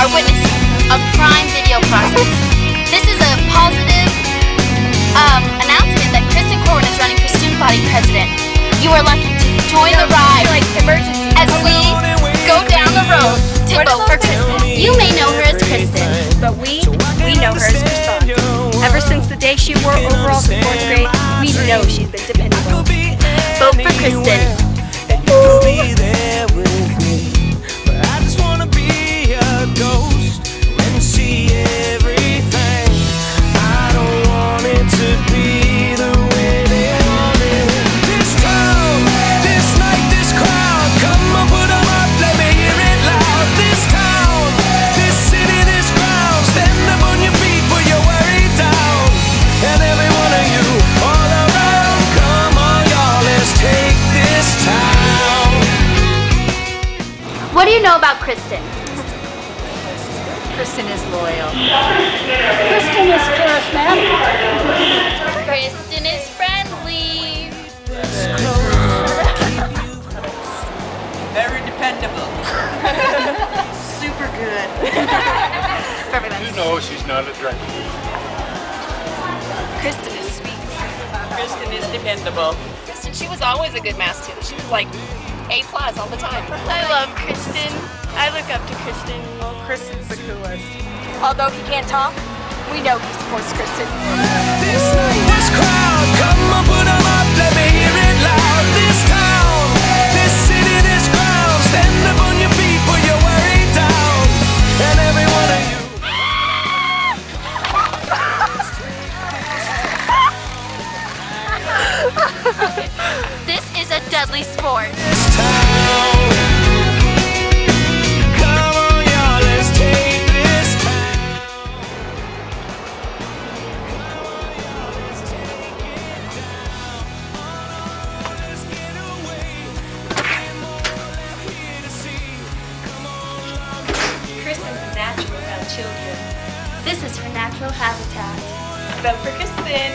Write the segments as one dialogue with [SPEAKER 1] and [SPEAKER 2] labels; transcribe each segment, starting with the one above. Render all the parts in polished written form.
[SPEAKER 1] are witnessing a prime video process. This is a positive announcement that Kristen Corwin is running for student body president. You are lucky to join the ride as we go down the road to vote for Kristen. You may know her as Kristen,
[SPEAKER 2] but we know her as Kristen. Ever since the day she wore overalls in 4th grade, we know she's been dependable.
[SPEAKER 1] Vote for Kristen. What do you know about Kristen?
[SPEAKER 3] Kristen is loyal.
[SPEAKER 2] Kristen is charismatic.
[SPEAKER 1] Kristen is friendly.
[SPEAKER 3] Very dependable. Super good.
[SPEAKER 4] You know she's not a drunk.
[SPEAKER 3] Kristen is sweet. Kristen is dependable.
[SPEAKER 5] Kristen, she was always a good math student. She was like A+ all the time.
[SPEAKER 1] I love Kristen. I look up to Kristen.
[SPEAKER 3] Well, Kristen's the coolest.
[SPEAKER 2] Although he can't talk, we know he supports Kristen.
[SPEAKER 6] This crowd, come on, put 'em up, let me hear it loud. This town, this city, this ground, stand up on your feet, put your worry down, and every one of you.
[SPEAKER 1] This is a deadly sport.
[SPEAKER 6] This town, come on, y'all, let's take this town. Let's get away. Here to see. Come on,
[SPEAKER 2] Kristen's natural about children.
[SPEAKER 1] This is her natural habitat.
[SPEAKER 2] Vote for Kristen.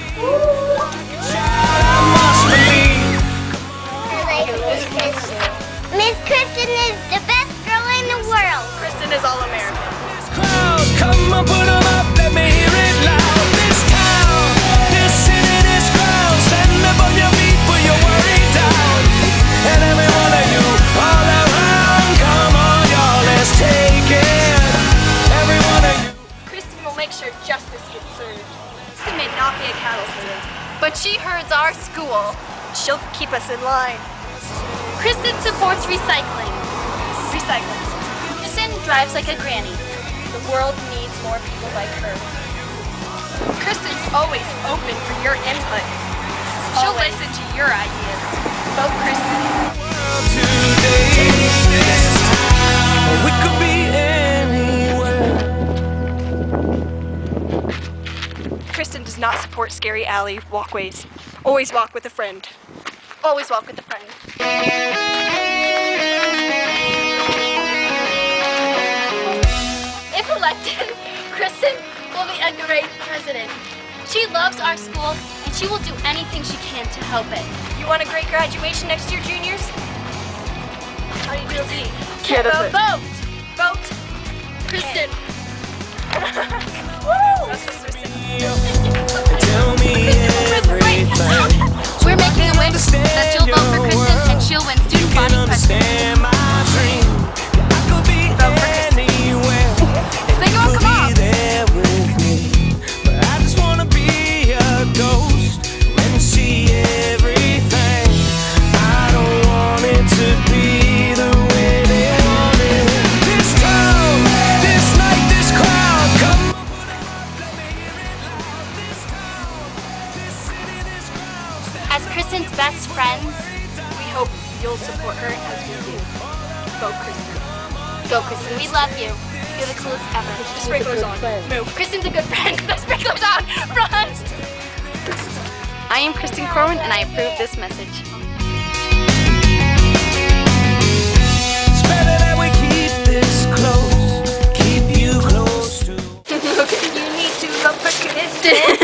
[SPEAKER 7] Miss Kristen is the best girl in the world.
[SPEAKER 2] Kristen is all American.
[SPEAKER 6] crowd, come on, put 'em up, let me hear it loud. This town, this city, this crowd, stand up on your feet, put your worry down. And every one of you, all around, come on, y'all, let's take it. Every one of you.
[SPEAKER 2] Kristen will make sure justice gets served. Kristen may not be a cattle sitter,
[SPEAKER 1] But she herds our school.
[SPEAKER 2] she'll keep us in line.
[SPEAKER 1] Kristen supports recycling.
[SPEAKER 2] Recycling.
[SPEAKER 1] Kristen drives like a granny.
[SPEAKER 2] The world needs more people like her. Kristen's always open for your input. She'll
[SPEAKER 1] Always.
[SPEAKER 2] listen to your ideas. Vote Kristen.
[SPEAKER 6] Today, this time, we could be anywhere.
[SPEAKER 2] Kristen does not support scary alley walkways. Always walk with a friend.
[SPEAKER 1] Always walk with a friend. If elected, Kristen will be a great president. She loves our school and she will do anything she can to help it.
[SPEAKER 2] You want a great graduation next year, juniors? How do you do it?
[SPEAKER 1] Vote! Vote! Kristen!
[SPEAKER 2] That's what Kristen.
[SPEAKER 6] Tell me everything.
[SPEAKER 1] We're making a wish that you'll vote for Kristen and she'll win student body president.
[SPEAKER 6] Understand my dream. I could be anywhere.
[SPEAKER 1] Sing on, come on!
[SPEAKER 6] Be there with me. But I just wanna be a ghost when you see everything. I don't want it to be the way they want it. This town, this night, this crowd, come on, put 'em up, let me hear it loud. This town, this city, this crowd.
[SPEAKER 1] As Kristen's best friends,
[SPEAKER 2] We hope you'll support her as we do. Vote Kristen.
[SPEAKER 1] go Kristen, we love you. You're the coolest ever.
[SPEAKER 2] The sprinklers on. Move.
[SPEAKER 1] Kristen's a good friend. The sprinklers on. Run! I am Kristen Corwin and I approve this message.
[SPEAKER 6] It's better that we keep this close, keep you close to.
[SPEAKER 2] You need to vote for Kristen.